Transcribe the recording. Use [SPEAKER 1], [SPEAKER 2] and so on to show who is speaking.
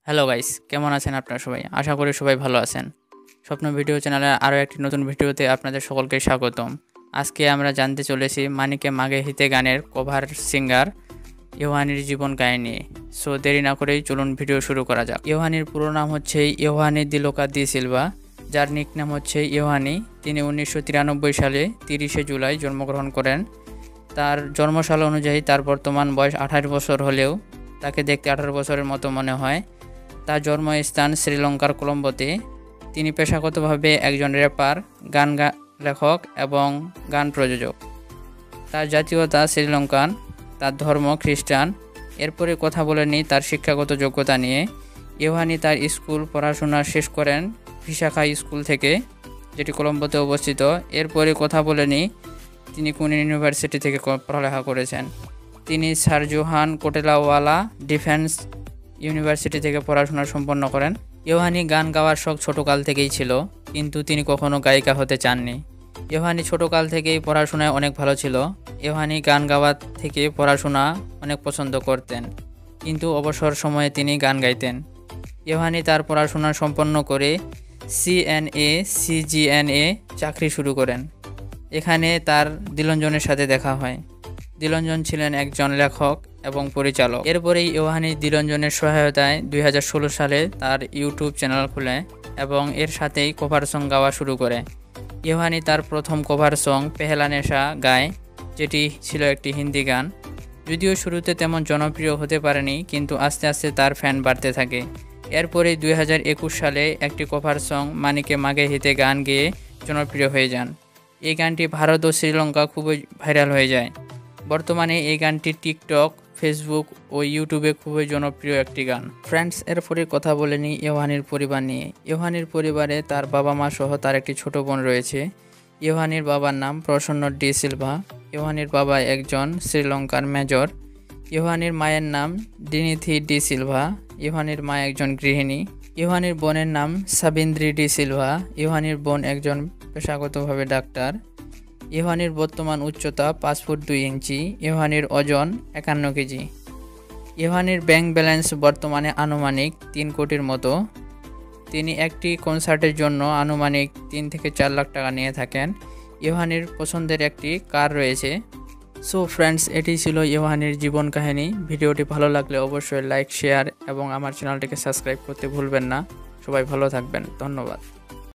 [SPEAKER 1] Hello guys, কেমন আছেন আপনারা সবাই? আশা করি সবাই ভালো আছেন। স্বপ্ন ভিডিও চ্যানেলের আরও একটি নতুন ভিডিওতে আপনাদের সকলকে স্বাগতম। আজকে আমরা জানতে চলেছি মানিকে মাগে হিতে গানের কভার সিঙ্গার ইউহানির জীবন কাহিনী। সো দেরি না করেই চলুন ভিডিও শুরু করা যাক। ইউহানির পুরো নাম হচ্ছে ইউহানি দিলোকা দি সিলভা, যার নিকনেম হচ্ছে ইউহানি। তিনি 1993 সালে 30 জুলাই জন্মগ্রহণ করেন। তার জন্মসাল অনুযায়ী তার বর্তমান বয়স 28 বছর হলেও তাকে দেখতে 18 বছরের মতো মনে হয়। তার জন্মস্থান শ্রীলঙ্কার কলম্বোতে। তিনি পেশাগতভাবে একজন র্যাপার, গান লেখক এবং গান প্রযোজক। তার জাতীয়তা শ্রীলঙ্কান, তার ধর্ম খ্রিস্টান। এরপরে কথা বলে নিই তার শিক্ষাগত যোগ্যতা নিয়ে। ইউহানি তার স্কুল পড়াশোনা শেষ করেন ভিশাখা স্কুল থেকে, যেটি কলম্বোতে অবস্থিত। এরপরে কথা বলে নিই তিনি কোন ইউনিভার্সিটি থেকে পড়ালেখা করেছেন। তিনি sir John Kotelawala defence university থেকে পড়াশোনা সম্পন্ন করেন। ইউহানি গান গাওয়ার শখ ছোটকাল থেকেই ছিল, কিন্তু তিনি কখনো গায়িকা হতে চাননি। ইউহানি ছোটকাল থেকেই পড়াশোনায় অনেক ভালো ছিল। ইউহানি গান গাওয়া থেকে পড়াশোনা অনেক পছন্দ করতেন, কিন্তু অবসর সময়ে তিনি গান গাইতেন। ইউহানি তার পড়াশোনা সম্পন্ন করে সিজিএনএ চাকরি শুরু করেন। এখানে তার দিলঞ্জনের সাথে দেখা হয়। দিলঞ্জন ছিলেন একজন লেখক এবং পরিচালক। এরপরেই ইউহানি দিলঞ্জনের সহায়তায় 2016 সালে তার ইউটিউব চ্যানেল খুলে এবং এর সাথেই কভার সং গাওয়া শুরু করে। ইউহানি তার প্রথম কভার সং পেহলা নেশা গায়, যেটি ছিল একটি হিন্দি গান। যদিও শুরুতে তেমন জনপ্রিয় হতে পারেনি, কিন্তু আস্তে আস্তে তার ফ্যান বাড়তে থাকে। এরপরেই 2021 সালে একটি কভার সং মানিকে মাগে হিতে গান গেয়ে জনপ্রিয় হয়ে যান। এই গানটি ভারত ও শ্রীলঙ্কা খুবই ভাইরাল হয়ে যায়। বর্তমানে এই গানটি টিকটক, ফেসবুক ও ইউটিউবে খুবই জনপ্রিয় একটি গান। ফ্রেন্ডস, এরপরে কথা বলে নিই ইউহানির পরিবার নিয়ে। ইউহানির পরিবারে তার বাবা মা সহ তার একটি ছোট বোন রয়েছে। ইউহানির বাবার নাম প্রসন্ন ডি সিলভা। ইউহানির বাবা একজন শ্রীলঙ্কার মেজর। ইউহানির মায়ের নাম ডিনিথি ডি সিলভা। ইউহানির মা একজন গৃহিণী। ইউহানির বোনের নাম সাবিন্দ্রি ডি সিলভা। ইউহানির বোন একজন পেশাগতভাবে ডাক্তার। ইউহানির বর্তমান উচ্চতা 5 ফুট 2 ইঞ্চি। ইউহানির ওজন 51 কেজি। ইউহানির ব্যাংক ব্যালেন্স বর্তমানে আনুমানিক 3 কোটির মতো। তিনি একটি কনসার্টের জন্য আনুমানিক 3 থেকে 4 লাখ টাকা নিয়ে থাকেন। ইউহানির পছন্দের একটি কার রয়েছে। সো ফ্রেন্ডস, এটি ছিল ইউহানির জীবন কাহিনী। ভিডিওটি ভালো লাগলে অবশ্যই লাইক, শেয়ার এবং আমার চ্যানেলটিকে সাবস্ক্রাইব করতে ভুলবেন না। সবাই ভালো থাকবেন। ধন্যবাদ।